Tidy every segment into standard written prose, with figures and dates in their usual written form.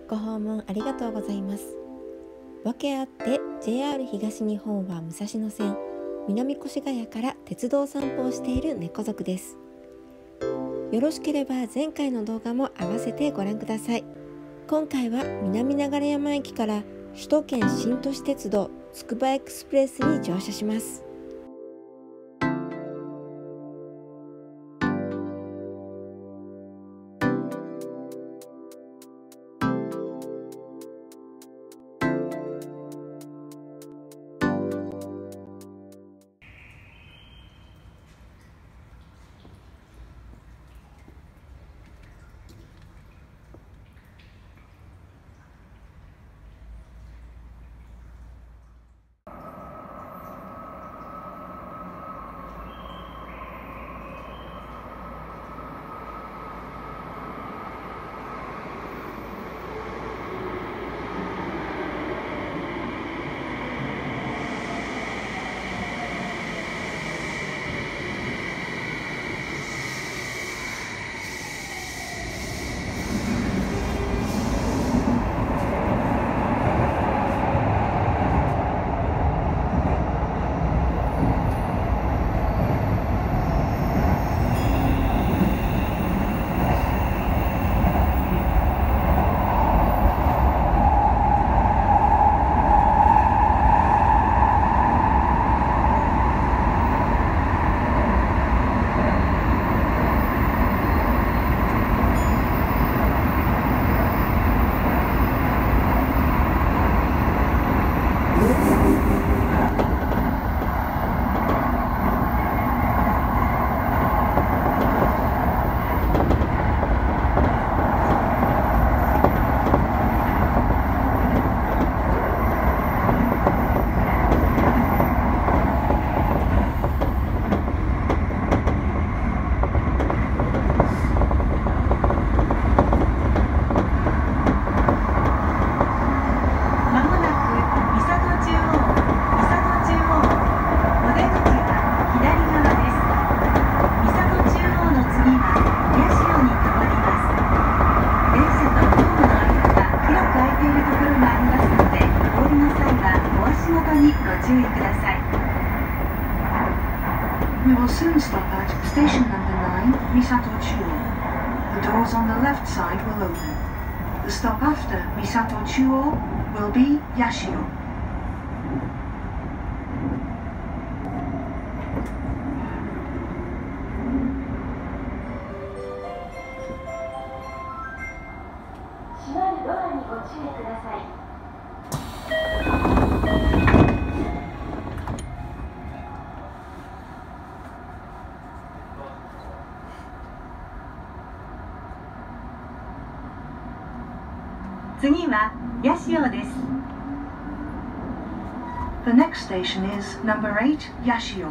ご訪問ありがとうございます。訳あって JR 東日本は武蔵野線南越谷から鉄道散歩をしている猫族です。よろしければ前回の動画も合わせてご覧ください。今回は南流山駅から首都圏新都市鉄道つくばエクスプレスに乗車します。 We will soon stop at station number 9, Misato Chuo. The doors on the left side will open. The stop after Misato Chuo will be Yashio. The next station is number 8, Yashio.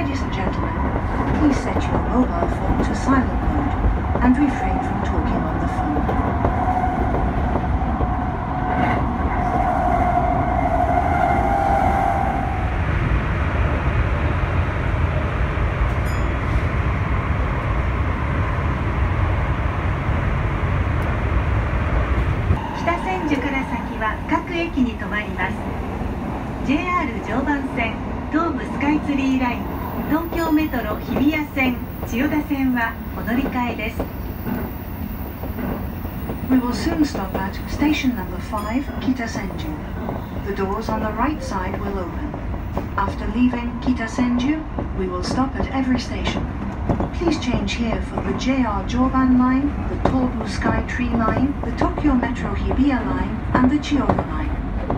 Ladies and gentlemen, please set your mobile phone to silent mode and refrain from talking on the phone. 北千住から先は各駅に停まります。 JR 常磐線、東武スカイツリーライン、東京メトロ日比谷線、千代田線はお乗り換えです。 We will soon stop at station number 5, Kitasenju. The doors on the right side will open. After leaving Kitasenju, we will stop at every station. Please change here for the JR Joban line, the Tobu Sky Tree line, the Tokyo Metro Hibiya line, and the Chiyoda line.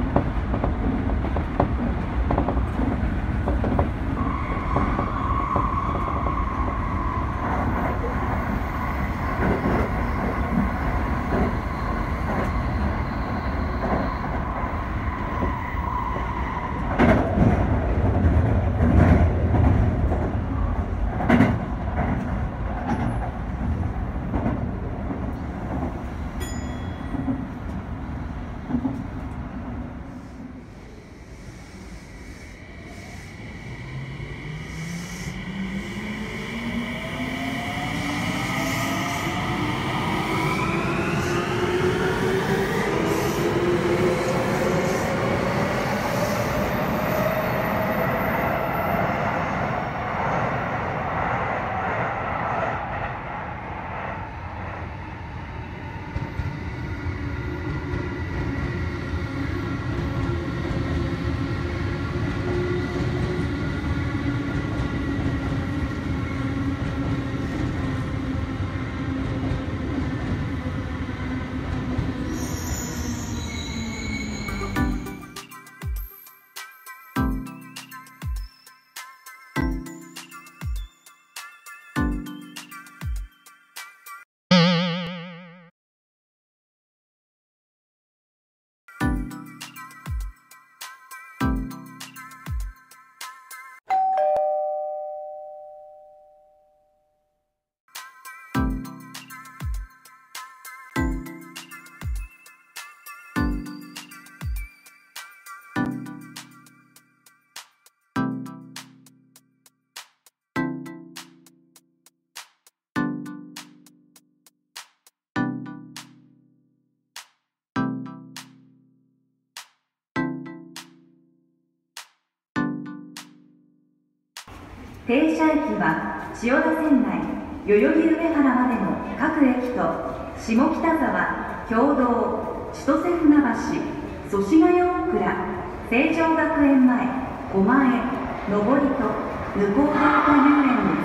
停車駅は千代田線内、代々木上原までの各駅と下北沢、経堂、千歳船橋、祖師ヶ谷大倉、成城学園前、狛江、上りと向ヶ丘遊園です。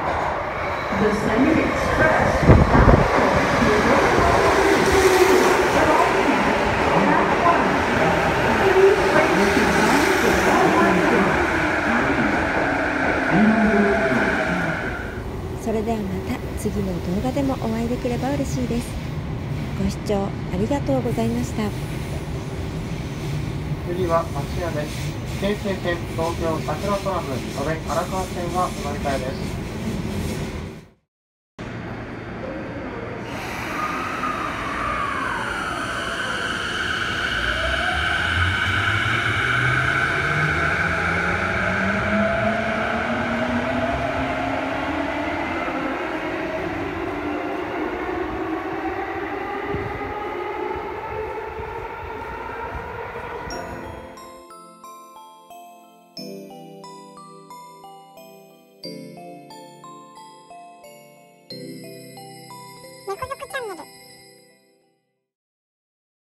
The Senate Express それではまた次の動画でもお会いできれば嬉しいです。ご視聴ありがとうございました。 次は町屋です。京成線東京桜トラム都電荒川線はお乗り換えです。